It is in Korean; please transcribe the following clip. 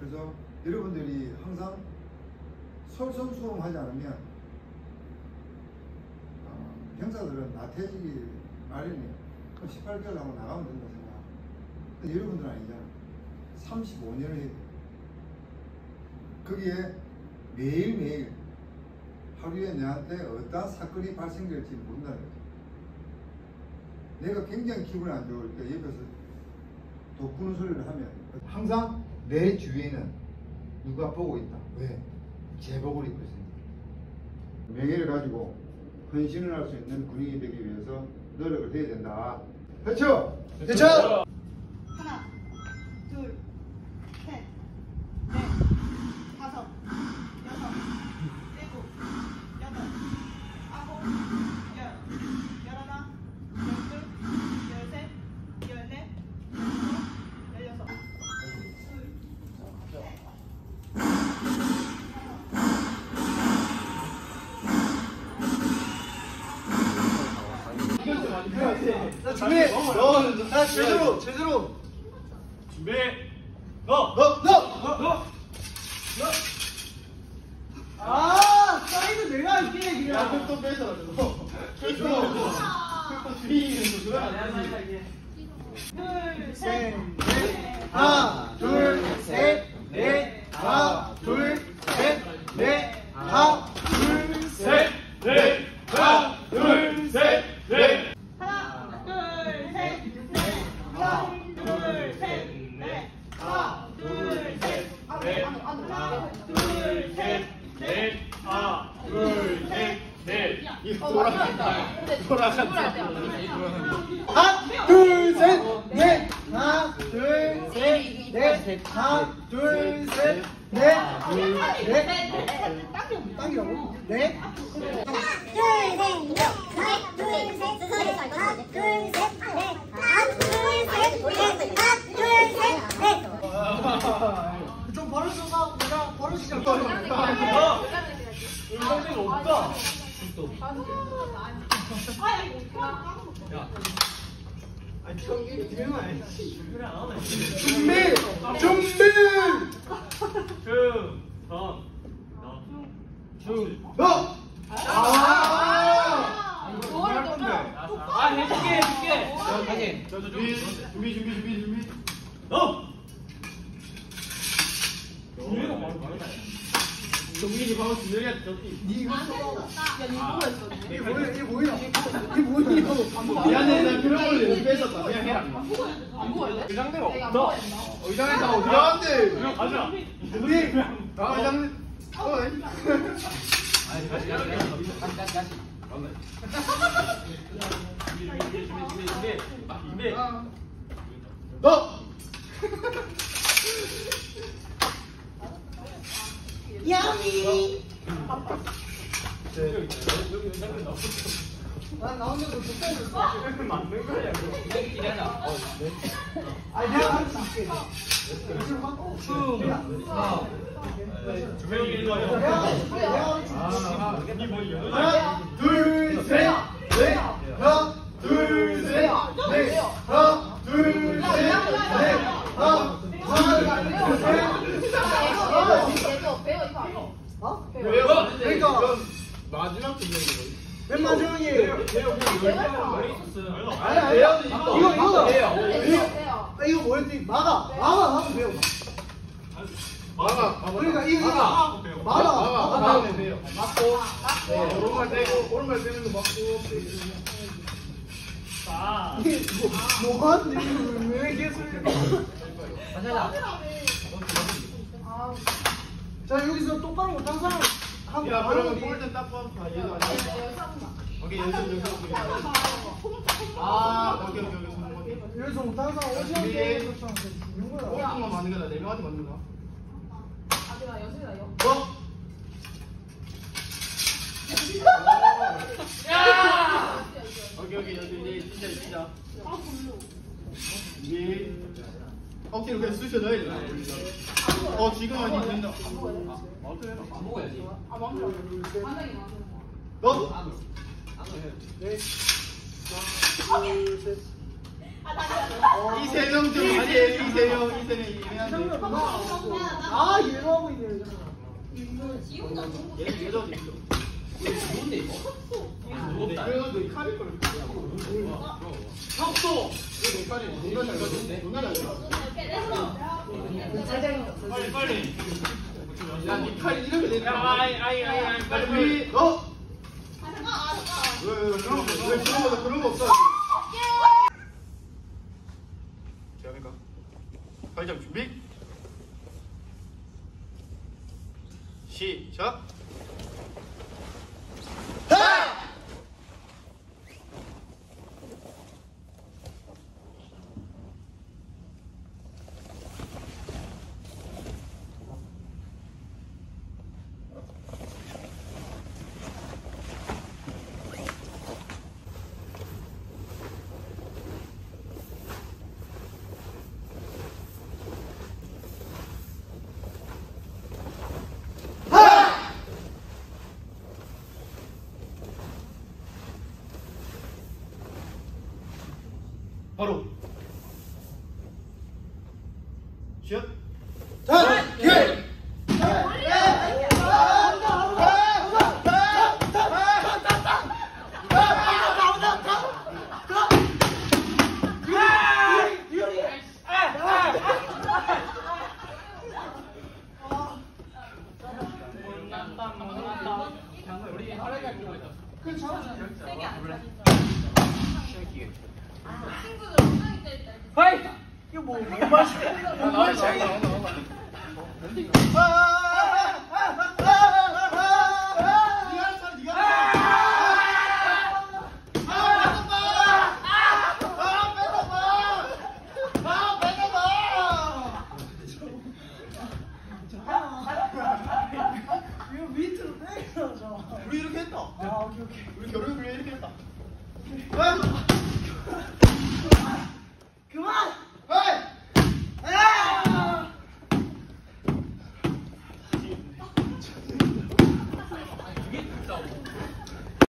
그래서 여러분들이 항상 솔선수범하지 않으면 병사들은 나태해지기 마련이에요. 18개월 하고 나가면 된다 생각. 근데 여러분들은 아니잖아. 35년을 해야 돼. 거기에 매일매일 하루에 내한테 어떤 사건이 발생될지 모른다는 거죠. 내가 굉장히 기분이 안 좋을 때 옆에서 돋구는 소리를 하면 항상 내 주위에는 누가 보고 있다. 왜? 제복을 입고 있습니다. 명예를 가지고 헌신을 할 수 있는 군인이 되기 위해서 노력을 해야 된다. 그렇죠? 그렇죠? 하나, 둘, 셋, 넷, 다섯, 여섯, 일곱, 여덟, 아홉, 열, 열하나, 열둘, 열셋, 열넷, 열다섯, 열여섯. 준비! 자, 제대로! 준비! 너! 아! 사이드 내가 할게, 그냥. 야, 또 뺏어가지고. 둘, 셋, 하나, 둘, 셋, 넷, 하나, 둘, 셋, 넷, 하나, 둘, 셋, 넷! 하나, 둘, 셋, 넷! 하나, 둘, 셋, 넷, 하나, 둘, 셋, 넷, 하나, 둘, 셋, 넷! 하나, 둘, 셋, 넷! 하나, 둘, 셋, 넷! 하나, 둘, 셋, 넷, 하나, 둘, 셋, 넷, 하나, 둘, 셋, 넷, 당기라고? 넷, 하나, 둘, 셋, 넷, 하나, 둘, 셋, 넷, 하나, 둘, 셋, 넷, 하나, 둘, 셋, 넷, 하나, 둘, 셋, 넷. 좀 버릇줘서 내가 버릇 시작. 운동이 없다! 준비! 너! 해줄게! 준비! 너! 정민이 바로 준영이한테 졌지. 니 이거 이게 뭐야? 미안해, 나 그런 걸 뺏었다. 그냥 해라. 의장대가 없다. 의장대가 어디야? 그냥 가자. 우리 다음 의장대. 준비. 너! 야미! 난 나오면서 못하고 맞는 거야. 아니 내가 할 수 있게 준비 이거. 하나, 둘, 셋, 넷, 하나, 둘, 셋, 넷, 하나, 둘, 셋, 넷, 하나, 둘, 셋, 어? 그러니까 마지막 준비. 맨 마지막이에요. 아니, 이거 뭐였지? 막아 배워. 그러니까 이거 막아 다음에 돼요. 맞고. 오른발 떼고, 오른발 떼는 거 맞고. 이게 뭐하지? 왜 계속 자 여기서 똑바로 못한 사람 하고 야, 그러면 골든 딱 봐. 얘도 아니야. 오케이, 연습. 오케이. 여기서 못한 사람 오시는데 죽는 거야. 골든만 맞는 거다. 4명한테 맞는 거. 오케이, 연습. 이제 진짜. 억지로 그냥 쑤셔 넣어야 돼. 지금 아니 된다. 안 먹어야지. 너? 넷, 둘, 셋, 이세영 좀 아니에요. 이세영 이해한데. 아 얘로 하고 있네. 얘 여자도 있어. 뭔데 이거? 그래가지고 이 칼일 거를. 혁도. 내 칼이 누나 잘 가는데. 누나 잘 가. 빨리. 야네 칼이 이렇게 되는 거야. 아이 빨리. 너. 왜 그런 거 없어? 제가 발작 준비. 시작. 바로 슛. 하이 이거 뭐 맛이? 이거 밑으로 빼서 우리 이렇게 했다. 아 오케이. 우리 결혼 그래 이렇게 했다.